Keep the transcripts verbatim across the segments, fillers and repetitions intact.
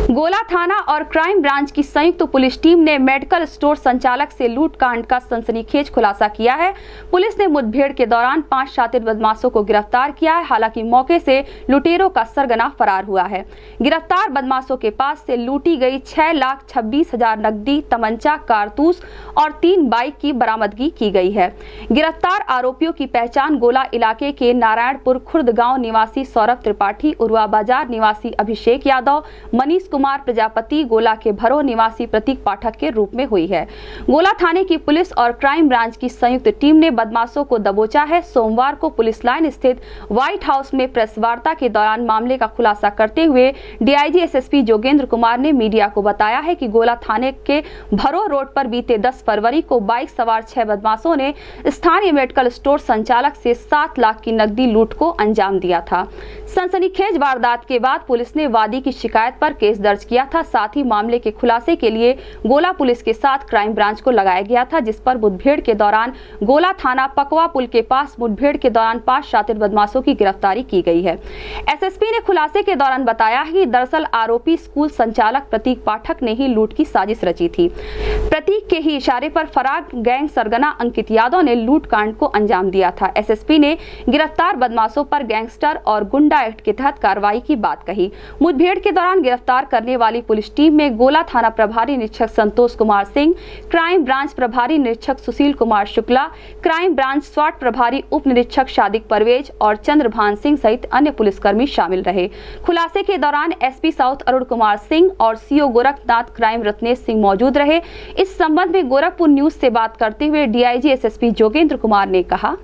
गोला थाना और क्राइम ब्रांच की संयुक्त तो पुलिस टीम ने मेडिकल स्टोर संचालक से लूट कांड का सनसनीखेज खुलासा किया है। पुलिस ने मुठभेड़ के दौरान पांच शातिर बदमाशों को गिरफ्तार किया है। हालांकि मौके से लुटेरों का सरगना फरार हुआ है। गिरफ्तार बदमाशों के पास से लूटी गई छह लाख छब्बीस हजार नकदी, तमंचा, कारतूस और तीन बाइक की बरामदगी की गई है। गिरफ्तार आरोपियों की पहचान गोला इलाके के नारायणपुर खुर्द गांव निवासी सौरभ त्रिपाठी, उर्वा बाजार निवासी अभिषेक यादव, मनीष कुमार प्रजापति, गोला के भरो निवासी प्रतीक पाठक के रूप में हुई है। गोला थाने की पुलिस और क्राइम ब्रांच की संयुक्त टीम ने बदमाशों को दबोचा है। सोमवार को पुलिस लाइन स्थित व्हाइट हाउस में प्रेस वार्ता के दौरान मामले का खुलासा करते हुए डीआईजी एसएसपी जोगेंद्र कुमार ने मीडिया को बताया है कि गोला थाने के भरो रोड पर बीते दस फरवरी को बाइक सवार छह बदमाशों ने स्थानीय मेडिकल स्टोर संचालक से सात लाख की नकदी लूट को अंजाम दिया था। सनसनीखेज वारदात के बाद पुलिस ने वादी की शिकायत पर केस दर्ज किया था। साथ ही मामले के खुलासे के लिए गोला पुलिस के साथ क्राइम ब्रांच को लगाया गया था, जिस पर मुठभेड़ के दौरान गोला थाना पकवा पुल के पास मुठभेड़ के दौरान पांच शातिर बदमाशों की गिरफ्तारी की गई है। एसएसपी ने खुलासे के दौरान बताया है कि दरअसल आरोपी स्कूल संचालक प्रतीक पाठक ने ही लूट की साजिश रची थी। प्रतीक के ही इशारे पर फरार गैंग सरगना अंकित यादव ने लूट कांड को अंजाम दिया था। एसएसपी ने गिरफ्तार बदमाशों पर गैंगस्टर और गुंडा एक्ट के तहत कार्रवाई की बात कही। मुठभेड़ के दौरान गिरफ्तार करने वाली पुलिस टीम में गोला थाना प्रभारी निरीक्षक संतोष कुमार सिंह, क्राइम ब्रांच प्रभारी निरीक्षक सुशील कुमार शुक्ला, क्राइम ब्रांच स्वाट प्रभारी उप निरीक्षक शादिक परवेज और चंद्रभान सिंह सहित अन्य पुलिसकर्मी शामिल रहे। खुलासे के दौरान एसपी साउथ अरुण कुमार सिंह और सीओ गोरखनाथ क्राइम रत्नेश सिंह मौजूद रहे। इस संबंध में गोरखपुर न्यूज से बात करते हुए डीआईजी एसएसपी जोगेंद्र कुमार ने कहा,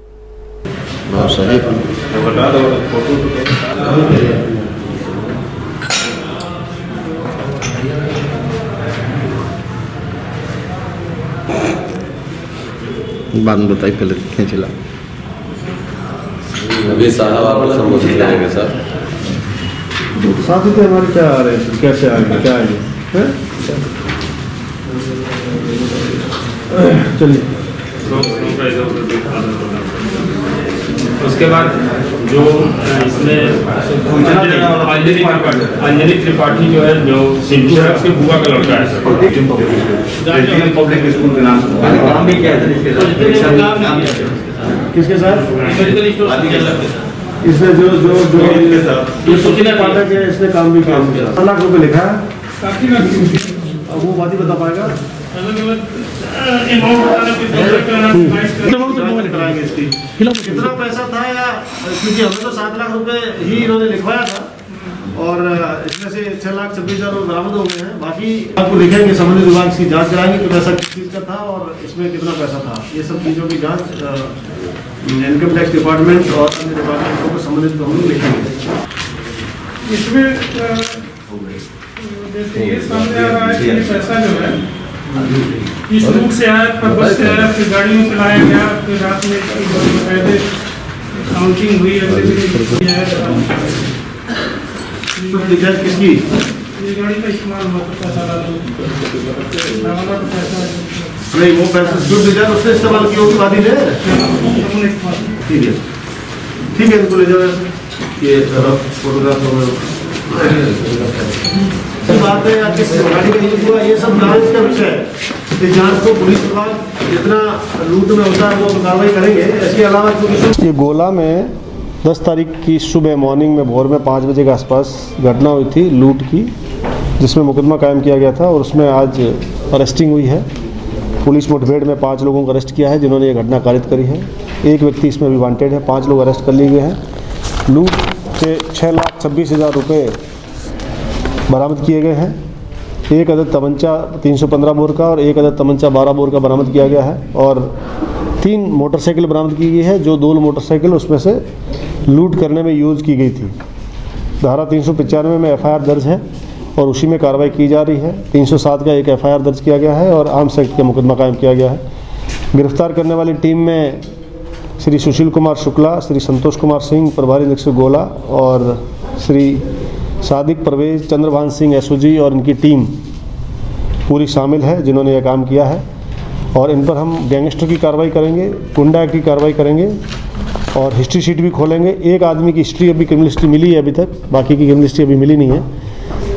बाद में बताइए, पहले खींच ला। अभी साहब आप संबोधित करेंगे सर। साथ ही हमारे क्या आ रहे हैं, कैसे आएंगे, क्या आएंगे? चलिए। उसके बाद जो इसमें अंजलि त्रिपाठी जो है, जो सिंधु के बुआ का लड़का है सर, पब्लिक स्कूल के नाम किसके साथ? इसने जो जो जो सोचने पाठक है, इसने काम भी किया, सात लाख रुपए लिखा है। अब वो बात ही बता पाएगा। कितना पैसा था, या क्योंकि हमें तो सात लाख रुपए ही इन्होंने लिखवाया था और इसमें से छह लाख छब्बीस हजार रुपये बरामद हो गए हैं। बाकी आपको लिखेंगे, संबंधित विभाग की जांच कराएंगे कि पैसा किस चीज़ का था और इसमें कितना पैसा था। ये सब चीज़ों की जांच इनकम टैक्स डिपार्टमेंट और अन्य डिपार्टमेंटों को संबंधित हम लोग लिखेंगे। इसमें ये सामने आ रहा है कि पैसा जो है इस रूट से आया, फिर बस से आया, फिर गाड़ी में चलाया गया, फिर रात में पहले काउंटिंग हुई, अगले दिन है। किसकी ये गाड़ी का इस्तेमाल हुआ था, पैसा डाला तो पैसा नहीं, वो पैसा शुद्ध डिजाइन उसने इस्तेमाल किया होगी वादी ने। ठीक है, ठीक है, इनको ले जाओ। ये फोटोग्राफ बात है, किस गाड़ी का यूज हुआ, ये सब जांच का विषय है। इस जांच को पुलिस विभाग जितना लूट में होता है वो कार्रवाई करेंगे। इसके अलावा ये गोला में दस तारीख की सुबह मॉर्निंग में भोर में पाँच बजे के आसपास घटना हुई थी लूट की, जिसमें मुकदमा कायम किया गया था और उसमें आज अरेस्टिंग हुई है। पुलिस मुठभेड़ में पाँच लोगों को अरेस्ट किया है जिन्होंने ये घटना कारित करी है। एक व्यक्ति इसमें भी वांटेड है। पाँच लोग अरेस्ट कर लिए गए हैं। लूट के छः लाख छब्बीस हज़ार रुपये बरामद किए गए हैं। एक अदद तमंचा तीन सौ पंद्रह बोर का और एक अदद तमंचा बारह बोर का बरामद किया गया है और तीन मोटरसाइकिल बरामद की गई है, जो दो मोटरसाइकिल उसमें से लूट करने में यूज़ की गई थी। धारा तीन सौ पचानवे में एफ आई आर दर्ज है और उसी में कार्रवाई की जा रही है। तीन सौ सात का एक एफ आई आर दर्ज किया गया है और आर्म्स एक्ट का मुकदमा कायम किया गया है। गिरफ्तार करने वाली टीम में श्री सुशील कुमार शुक्ला, श्री संतोष कुमार सिंह प्रभारी निरीक्षक गोला और श्री सादिक परवेज, चंद्रभान सिंह एसओजी और इनकी टीम पूरी शामिल है जिन्होंने यह काम किया है। और इन पर हम गैंगस्टर की कार्रवाई करेंगे, गुंडा की कार्रवाई करेंगे और हिस्ट्री शीट भी खोलेंगे। एक आदमी की हिस्ट्री अभी क्रिमिनल हिस्ट्री मिली है अभी तक, बाकी की क्रिमिनल हिस्ट्री अभी मिली नहीं है।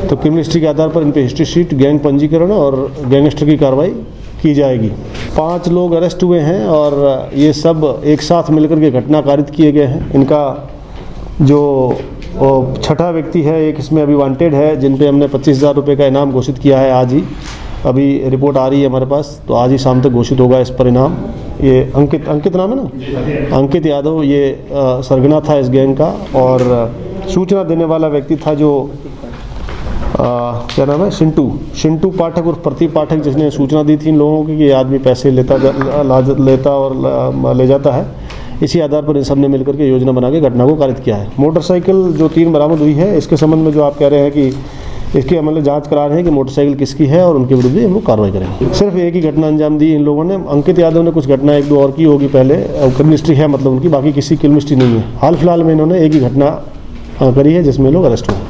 तो क्रिमिनल हिस्ट्री के आधार पर इन पे हिस्ट्री शीट, गैंग पंजीकरण और गैंगस्टर की कार्रवाई की जाएगी। पांच लोग अरेस्ट हुए हैं और ये सब एक साथ मिलकर के घटना कारित किए गए हैं। इनका जो छठा व्यक्ति है, एक इसमें अभी वांटेड है, जिन पे हमने पच्चीस हज़ार रुपये का इनाम घोषित किया है आज ही। अभी रिपोर्ट आ रही है हमारे पास, तो आज ही शाम तक घोषित होगा इस पर इनाम। ये अंकित अंकित नाम है ना, अंकित यादव, ये आ, सरगना था इस गैंग का और सूचना देने वाला व्यक्ति था जो आ, क्या नाम है, चिंटू चिंटू पाठक और प्रतीक पाठक, जिसने सूचना दी थी इन लोगों की कि ये आदमी पैसे लेता ला, लेता और ले जाता है। इसी आधार पर इन सब ने मिलकर के योजना बना के घटना को कारित किया है। मोटरसाइकिल जो तीन बरामद हुई है, इसके संबंध में जो आप कह रहे हैं कि इसकी मतलब जांच करा रहे हैं कि मोटरसाइकिल किसकी है और उनके विरुद्ध भी हम लोग कार्रवाई करेंगे। सिर्फ एक ही घटना अंजाम दी इन लोगों ने। अंकित यादव ने कुछ घटना एक दो और की होगी पहले, क्रिमिनल हिस्ट्री है मतलब उनकी, बाकी किसी क्रिमिनल हिस्ट्री नहीं है। हाल फिलहाल में इन्होंने एक ही घटना करी है जिसमें लोग अरेस्ट हुए।